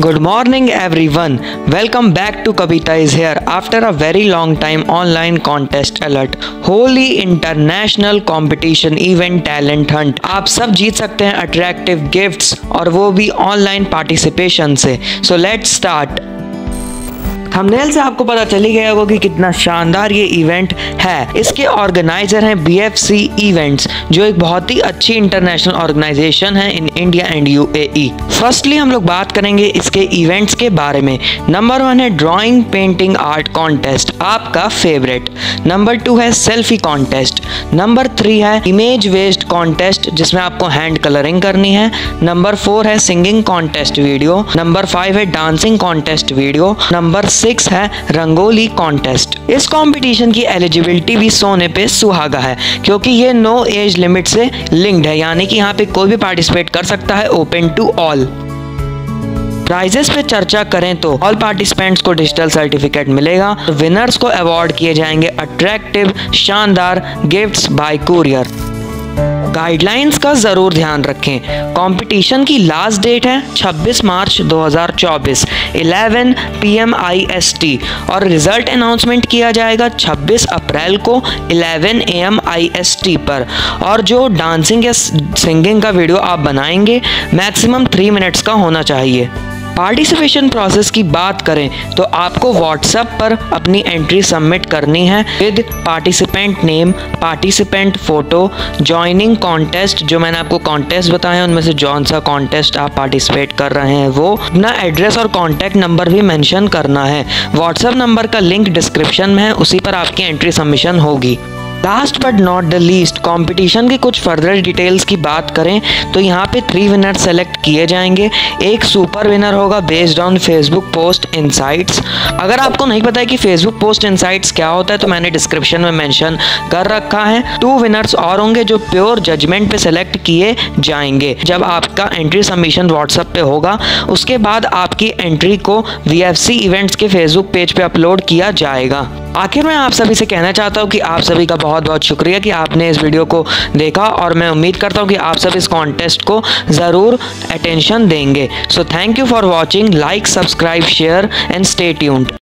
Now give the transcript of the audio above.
Good morning everyone. Welcome back to Kavita is here after a very long time online contest alert. Holy International Competition Event Talent Hunt. आप सब जीत सकते हैं attractive gifts और वो भी online participation से. So let's start. Thumbnail से आपको पता चल ही गया होगा कि कितना शानदार ये इवेंट है. इसके ऑर्गेनाइजर हैं BFC इवेंट्स, जो एक बहुत ही अच्छी इंटरनेशनल ऑर्गेनाइजेशन है in India and UAE. Firstly हम लोग बात करेंगे इसके इवेंट्स के बारे में. नंबर 1 है ड्राइंग पेंटिंग आर्ट कॉन्टेस्ट, आपका फेवरेट. नंबर 2 है सेल्फी कॉन्टेस्ट. नंबर 3 है इमेज वेस्ट कॉन्टेस्ट, जिसमें आपको हैंड कलरिंग करनी है. नंबर 4 है सिंगिंग कॉन्टेस्ट वीडियो. नंबर 5 है डांसिंग कॉन्टेस्ट वीडियो. नंबर 6 है रंगोली कॉन्टेस्ट. इस कंपटीशन की एलिजिबिलिटी भी सोने पे सुहागा है, क्योंकि ये नो एज लिमिट से लिंक्ड है, यानी कि यहाँ पे कोई भी पार्टिसिपेट कर सकता है, ओपन टू ऑल. प्राइजेस पे चर्चा करें तो ऑल पार्टिसिपेंट्स को डिजिटल सर्टिफिकेट मिलेगा. विनर्स को अवार्ड किए जाएंगे अट्रैक्टिव शानदार गिफ्ट्स बाय कुरियर. गाइडलाइंस का जरूर ध्यान रखें. कंपटीशन की लास्ट डेट है 26 मार्च 2024 11 PM IST और रिजल्ट अनाउंसमेंट किया जाएगा 26 अप्रैल को 11 AM IST पर. और जो डांसिंग या सिंगिंग का वीडियो आप बनाएंगे मैक्सिमम 3 मिनट्स का होना चाहिए. पार्टिसिपेशन प्रोसेस की बात करें तो आपको व्हाट्सएप पर अपनी एंट्री सबमिट करनी है with participant name, participant photo, joining contest, जो मैंने आपको कॉन्टेस्ट बताए हैं उनमें से जौन सा कॉन्टेस्ट आप पार्टिसिपेट कर रहे हैं वो, अपना एड्रेस और कॉन्टैक्ट नंबर भी मेंशन करना है. व्हाट्सएप नंबर का लिंक डिस्क्रिप्शन में है, उसी पर आपकी एंट्री सबमिशन होगी. Last but not the least, competition की कुछ फर्दर डिटेल्स की बात करें तो यहाँ पे 3 विनर सेलेक्ट किए जाएंगे. एक सुपर विनर होगा based on Facebook post insights. अगर आपको नहीं पता है कि फेसबुक पोस्ट इनसाइट्स क्या होता है तो मैंने डिस्क्रिप्शन में मेंशन कर रखा है. 2 विनर्स और होंगे जो प्योर जजमेंट पे सेलेक्ट किए जाएंगे. जब आपका एंट्री सबमिशन व्हाट्सएप पे होगा उसके बाद आपकी एंट्री को VFC इवेंट्स के फेसबुक पेज पे अपलोड किया जाएगा. आखिर मैं आप सभी से कहना चाहता हूँ कि आप सभी का बहुत बहुत शुक्रिया कि आपने इस वीडियो को देखा और मैं उम्मीद करता हूँ कि आप सब इस कॉन्टेस्ट को ज़रूर अटेंशन देंगे. So thank you for watching. Like, subscribe, share and stay tuned.